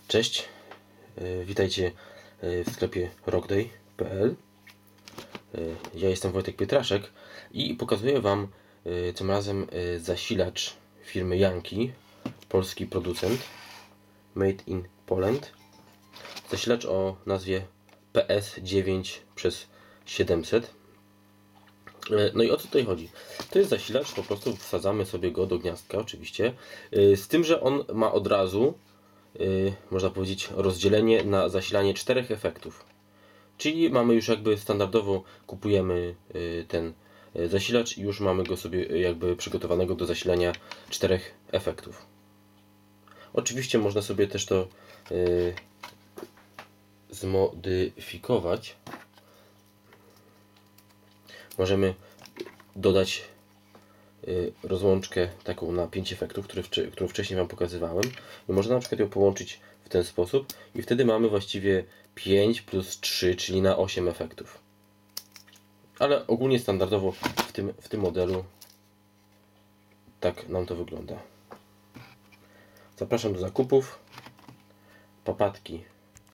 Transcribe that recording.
Cześć, witajcie w sklepie rockday.pl. Ja jestem Wojtek Pietraszek i pokazuję Wam tym razem zasilacz firmy Yankee, polski producent, made in Poland. Zasilacz o nazwie PS9/700. No i o co tutaj chodzi? To jest zasilacz, po prostu wsadzamy sobie go do gniazdka oczywiście, z tym, że on ma od razu, można powiedzieć, rozdzielenie na zasilanie 4 efektów. Czyli mamy już jakby standardowo, kupujemy ten zasilacz i już mamy go sobie jakby przygotowanego do zasilania 4 efektów. Oczywiście można sobie też to zmodyfikować. Możemy dodać rozłączkę taką na 5 efektów, którą wcześniej Wam pokazywałem. I można na przykład ją połączyć w ten sposób i wtedy mamy właściwie 5 plus 3, czyli na 8 efektów. Ale ogólnie standardowo w tym modelu tak nam to wygląda. Zapraszam do zakupów. Papatki